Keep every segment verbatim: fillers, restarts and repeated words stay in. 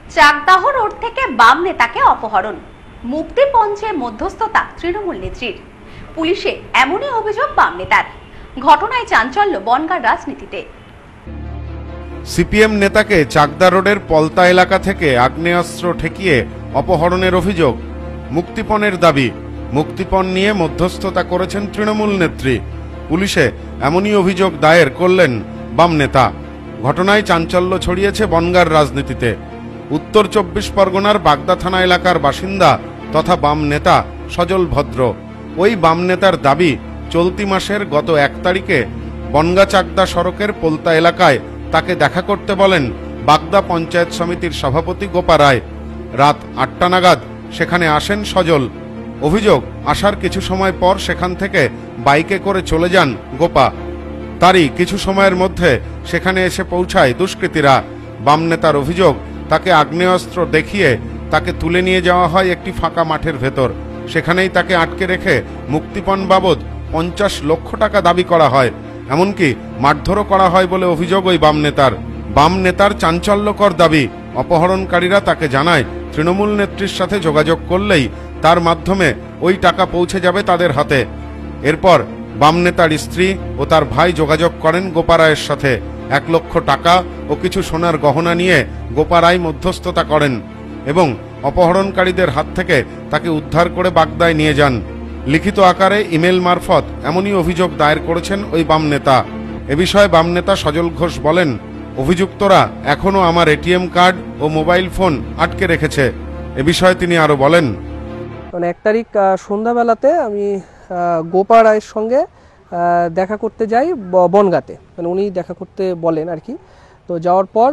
Chakdah road থেকে বাম নেতাকে অপহরণ, মুক্তিপঞ্চে মধ্যস্থতা তৃণমূল নেত্রীর। পুলিশে এমনই অভিযোগ বাম নেতার। ঘটনায় চাঞ্চল্য বনগাঁর রাজনীতিতে। সিপিএম নেতাকে চাকদা রোডের পলতা এলাকা থেকে আগ্নেয়াস্ত্র ঠেকিয়ে অপহরণের অভিযোগ। মুক্তিপণের দাবি, মুক্তিপণ নিয়ে মধ্যস্থতা করেছেন তৃণমূল নেত্রী। পুলিশে এমনই অভিযোগ দায়ের করলেন বাম নেতা। ঘটনায় চাঞ্চল্য ছড়িয়েছে বনগাঁর রাজনীতিতে। উত্তর চব্বিশ পরগনার বাগদা থানা এলাকার বাসিন্দা তথা বাম নেতা সজল ভদ্র। ওই বাম নেতার দাবি, চলতি মাসের গত এক তারিখে বনগাঁ চাকদা সড়কের পলতা এলাকায় তাকে দেখা করতে বলেন বাগদা পঞ্চায়েত সমিতির সভাপতি গোপা রায়। রাত আটটা নাগাদ সেখানে আসেন সজল। অভিযোগ, আসার কিছু সময় পর সেখান থেকে বাইকে করে চলে যান গোপা। তারই কিছু সময়ের মধ্যে সেখানে এসে পৌঁছায় দুষ্কৃতীরা। বাম নেতার অভিযোগ, তাকে আগ্নেয়াস্ত্র দেখিয়ে তাকে তুলে নিয়ে যাওয়া হয় একটি ফাঁকা মাঠের ভেতর। সেখানেই তাকে আটকে রেখে মুক্তিপণ বাবদ পঞ্চাশ লক্ষ টাকা দাবি করা হয়। এমনকি মারধরও করা হয় বলে অভিযোগ ওই বাম নেতার। বাম নেতার চাঞ্চল্যকর দাবি, অপহরণকারীরা তাকে জানায় তৃণমূল নেত্রীর সাথে যোগাযোগ করলেই তার মাধ্যমে ওই টাকা পৌঁছে যাবে তাদের হাতে। এরপর বাম নেতার স্ত্রী ও তার ভাই যোগাযোগ করেন গোপা রায়ের সাথে। এক লক্ষ টাকা ও কিছু সোনার গহনা নিয়ে গোপা রায় মধ্যস্থতা করেন এবং অপহরণকারীদের হাত থেকে তাকে উদ্ধার করে বাগদায় নিয়ে যান। লিখিত আকারে ইমেল মারফত এমনই অভিযোগ দায়ের করেছেন ওই বাম নেতা। এ বিষয়ে বাম নেতা সজল ঘোষ বলেন, অভিযুক্তরা এখনো আমার এটিএম কার্ড ও মোবাইল ফোন আটকে রেখেছে। এ বিষয়ে তিনি আরো বলেন, মানে এক তারিখ সন্ধ্যাবেলাতে আমি গোপা রায়ের সঙ্গে দেখা করতে যাই বনগাঁতে, মানে উনি দেখা করতে বলেন আর কি। তো যাওয়ার পর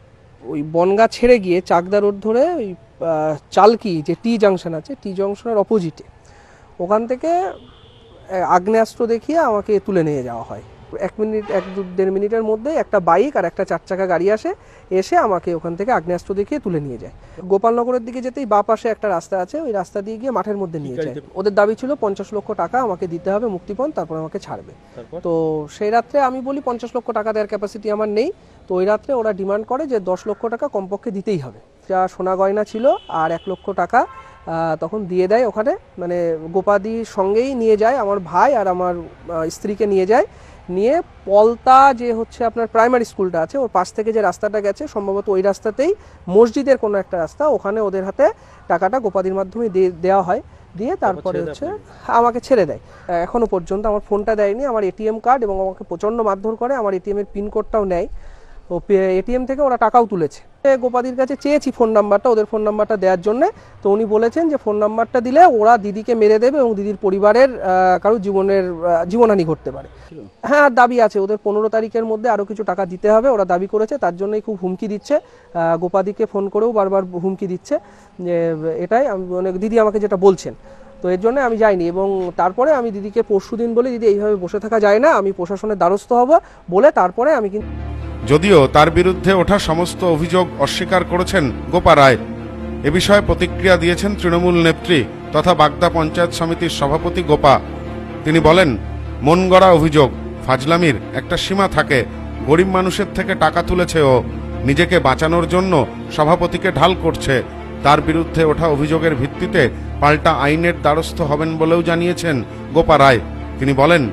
ওই বনগাঁ ছেড়ে গিয়ে চাকদা রোড ধরে ওই চালকি যে টি জাংশন আছে, টি জাংশনের অপোজিটে ওখান থেকে আগ্নেয়াস্ত্র দেখিয়ে আমাকে তুলে নিয়ে যাওয়া হয়। এক মিনিট এক দু দেড় মিনিটের মধ্যে একটা বাইক আর একটা চার চাকা গাড়ি আসে, এসে আমাকে ওখান থেকে আগ্নেয়াস্ত্র দেখিয়ে তুলে নিয়ে যায়। গোপালনগরের দিকে যেতেই বা পাশে একটা রাস্তা আছে, ওই রাস্তা দিয়ে গিয়ে মাঠের মধ্যে নিয়ে যায়। ওদের দাবি ছিল পঞ্চাশ লক্ষ টাকা আমাকে দিতে হবে মুক্তিপণ, তারপর আমাকে ছাড়বে। তো সেই রাত্রে আমি বলি পঞ্চাশ লক্ষ টাকা দেওয়ার ক্যাপাসিটি আমার নেই। তো ওই রাত্রে ওরা ডিমান্ড করে যে দশ লক্ষ টাকা কমপক্ষে দিতেই হবে। যা সোনা গয়না ছিল আর এক লক্ষ টাকা তখন দিয়ে দেয় ওখানে, মানে গোপাদির সঙ্গেই নিয়ে যায়, আমার ভাই আর আমার স্ত্রীকে নিয়ে যায়। নিয়ে পলতা যে হচ্ছে আপনার প্রাইমারি স্কুলটা আছে, ওর পাশ থেকে যে রাস্তাটা গেছে সম্ভবত ওই রাস্তাতেই মসজিদের কোনো একটা রাস্তা, ওখানে ওদের হাতে টাকাটা গোপাদির মাধ্যমে দেওয়া হয়। দিয়ে তারপরে হচ্ছে আমাকে ছেড়ে দেয়। এখনো পর্যন্ত আমার ফোনটা দেয়নি, আমার এটিএম কার্ড, এবং আমাকে প্রচণ্ড মারধর করে। আমার এটিএম এর পিন কোডটাও নেয়, ও এটিএম থেকে ওরা টাকাও তুলেছে। গোপাদির কাছে চেয়েছি ফোন নাম্বারটা, ওদের ফোন নাম্বারটা দেওয়ার জন্য। তো উনি বলেছেন যে ফোন নাম্বারটা দিলে ওরা দিদিকে মেরে দেবে এবং দিদির পরিবারের কারো জীবনের জীবনহানি ঘটতে পারে। হ্যাঁ, দাবি আছে ওদের পনেরো তারিখের মধ্যে আরো কিছু টাকা দিতে হবে, ওরা দাবি করেছে। তার জন্যই খুব হুমকি দিচ্ছে, গোপাদিকে ফোন করেও বারবার হুমকি দিচ্ছে যে এটাই মানে দিদি আমাকে যেটা বলছেন। তো এর জন্য আমি যাইনি, এবং তারপরে আমি দিদিকে পরশু দিন বলি, দিদি এইভাবে বসে থাকা যায় না, আমি প্রশাসনের দ্বারস্থ হব বলে তারপরে আমি কিন্তু। যদিও তার বিরুদ্ধে ওঠা সমস্ত অভিযোগ অস্বীকার করেছেন গোপা রায়। এ বিষয়ে প্রতিক্রিয়া দিয়েছেন তৃণমূল নেত্রী তথা বাগদা পঞ্চায়েত সমিতির সভাপতি গোপা। তিনি বলেন, মন গড়া অভিযোগ, ফাজলামির একটা সীমা থাকে। গরিব মানুষের থেকে টাকা তুলেছে ও, নিজেকে বাঁচানোর জন্য সভাপতিকে ঢাল করছে। তার বিরুদ্ধে ওঠা অভিযোগের ভিত্তিতে পাল্টা আইনের দ্বারস্থ হবেন বলেও জানিয়েছেন গোপা রায়। তিনি বলেন,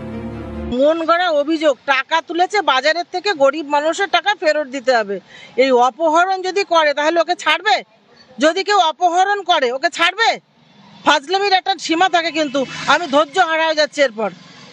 মন গড়া অভিযোগ, টাকা তুলেছে বাজারের থেকে, গরিব মানুষের টাকা ফেরত দিতে হবে। এই অপহরণ যদি করে তাহলে ওকে ছাড়বে? যদি কেউ অপহরণ করে ওকে ছাড়বে? ফাজলামির একটা সীমা থাকে, কিন্তু আমি ধৈর্য হারায় যাচ্ছি। এরপর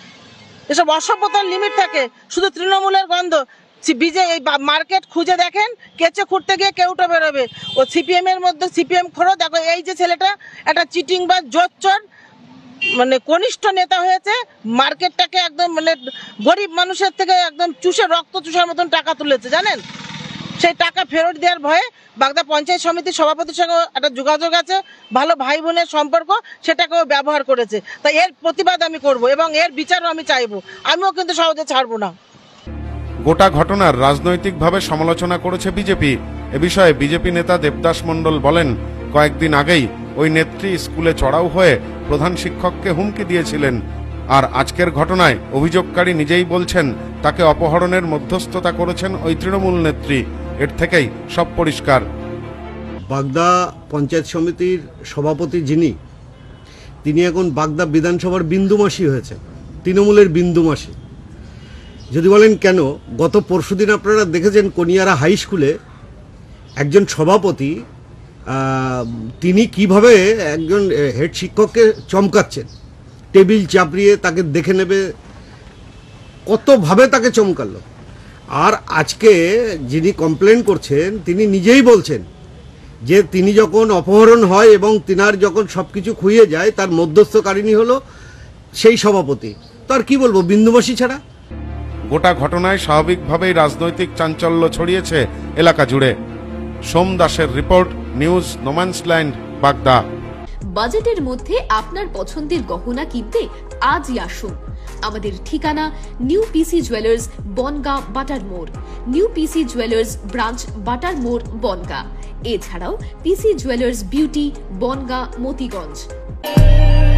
এসব অসভ্যতার লিমিট থাকে। শুধু তৃণমূলের গন্ধ। বিজে এই মার্কেট খুঁজে দেখেন, কেচে খুঁড়তে গিয়ে কেউটা বেরোবে। ও সিপিএম এর মধ্যে সিপিএম খোরো। দেখো এই যে ছেলেটা একটা চিটিং বা জোচ্চর, মানে কনিষ্ঠ নেতা হয়েছে, মার্কেটটাকে একদম মানে গরিব মানুষের থেকে একদম চুষে রক্ত চুষার মতন টাকা তুলেছে জানেন। সেই টাকা ফেরত দেওয়ার ভয়ে বাগদা পঞ্চায়েত সমিতির সভাপতির সঙ্গে একটা যোগাযোগ আছে, ভালো ভাই বোনের সম্পর্ক, সেটাকেও ব্যবহার করেছে। তাই এর প্রতিবাদ আমি করব এবং এর বিচারও আমি চাইবো। আমিও কিন্তু সহজে ছাড়বো না। গোটা ঘটনার রাজনৈতিকভাবে সমালোচনা করেছে বিজেপি। এ বিষয়ে বিজেপি নেতা দেবদাস মণ্ডল বলেন, কয়েকদিন আগেই ওই নেত্রী স্কুলে চড়াও হয়ে প্রধান শিক্ষককে হুমকি দিয়েছিলেন। আর আজকের ঘটনায় অভিযোগকারী নিজেই বলছেন তাকে অপহরণের মধ্যস্থতা করেছেন ওই তৃণমূল নেত্রী। এর থেকেই সব পরিষ্কার। বাগদা পঞ্চায়েত সমিতির সভাপতি যিনি, তিনি এখন বাগদা বিধানসভার বিন্দুমাসি হয়েছেন, তৃণমূলের বিন্দুমাসি। যদি বলেন কেন, গত পরশুদিন আপনারা দেখেছেন কনিয়ারা হাই স্কুলে একজন সভাপতি তিনি কিভাবে একজন হেড শিক্ষককে চমকাচ্ছেন, টেবিল চাপড়িয়ে তাকে দেখে নেবে, কতভাবে তাকে চমকালো। আর আজকে যিনি কমপ্লেন করছেন তিনি নিজেই বলছেন যে তিনি যখন অপহরণ হয় এবং তিনার যখন সব কিছু খুইয়ে যায় তার মধ্যস্থকারিণী হলো সেই সভাপতি। তো আর কি বলবো, বিন্দুবাসী ছাড়া। গোটা ঘটনায় স্বাভাবিকভাবেই রাজনৈতিক চাঞ্চল্য ছড়িয়েছে এলাকা জুড়ে। সোম দাসের রিপোর্ট, নিউজ নোম্যান্সল্যান্ড, বাগদা। বাজেটের মধ্যে আপনার পছন্দের গহনা কিনতে আজই আসুন। আমাদের ঠিকানা নিউ পিসি জুয়েলার্স, বনগাঁ, বাটার মোড়। নিউ পিসি জুয়েলার্স ব্রাঞ্চ, বাটার মোড়, বনগাঁ। এছাড়াও PC jewellers beauty, Bongaon, Motiganj.